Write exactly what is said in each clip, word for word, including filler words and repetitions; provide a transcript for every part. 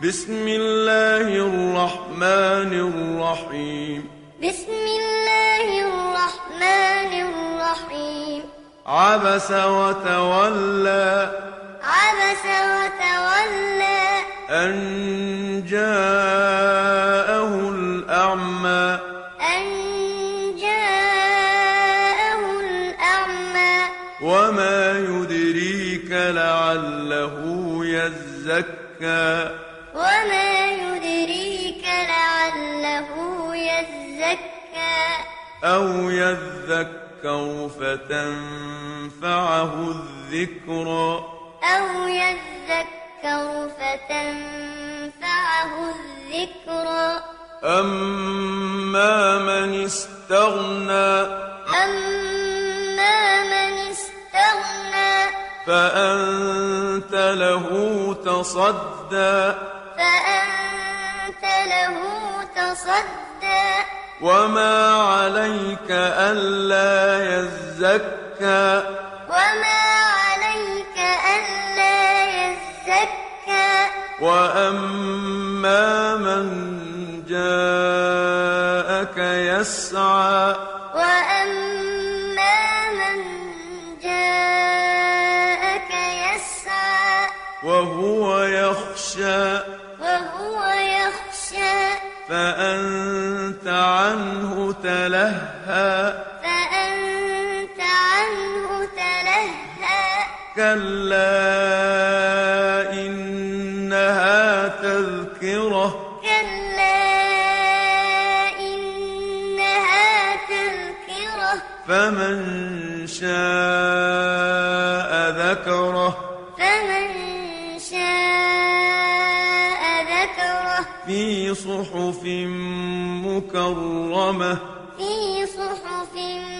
بسم الله الرحمن الرحيم بسم الله الرحمن الرحيم عبس وتولى عبس وتولى أن جاءه الأعمى أن جاءه الأعمى وما يدريك لعله يزكى وما يدريك لعله يزكى أو يذكر فتنفعه الذكرى أو يذكر فتنفعه الذكرى أما من استغنى أما من استغنى فأنت له تصدى فأنت له تصدى وما عليك ألا يزكى وما عليك ألا يزكى وأما من جاءك يسعى وأما من جاءك يسعى وهو يخشى وهو يخشى فأنت عنه تلهى فأنت عنه تلهى كلا إنها تذكرة كلا إنها تذكرة فمن شاء ذكره فمن شاء ذكره في صحف مكرمة في صحف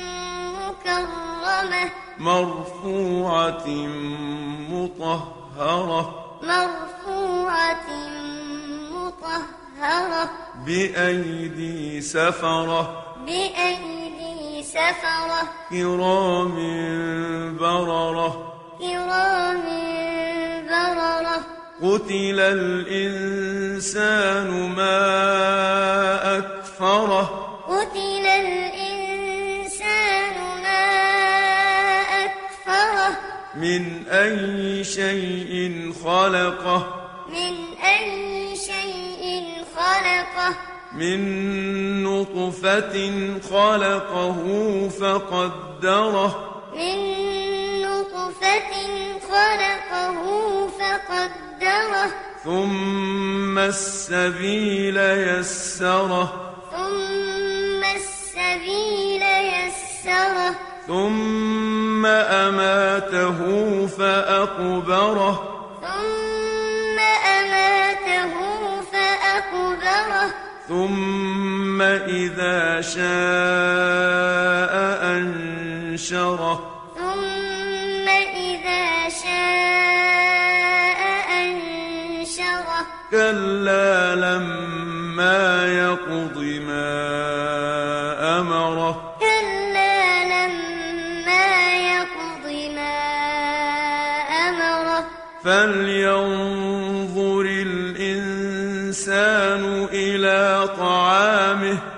مكرمة مرفوعة مطهرة مرفوعة مطهرة بأيدي سفرة بأيدي سفرة كرام بررة كرام بررة قتل الإنسان ما أكفره قتل الإنسان ما أكفره من أي شيء خلقه من أي شيء خلقه من نطفة خلقه فقدره من نطفة خلقه فقدره ثم السبيل يسره ثم السبيل يسره ثم أماته فأقبره ثم أماته فأقبره ثم إذا شاء أنشره ثم إذا شاء أنشره كلا لما يقض ما أمره كلا لما يقض ما أمره فلينظر الإنسان إلى طعامه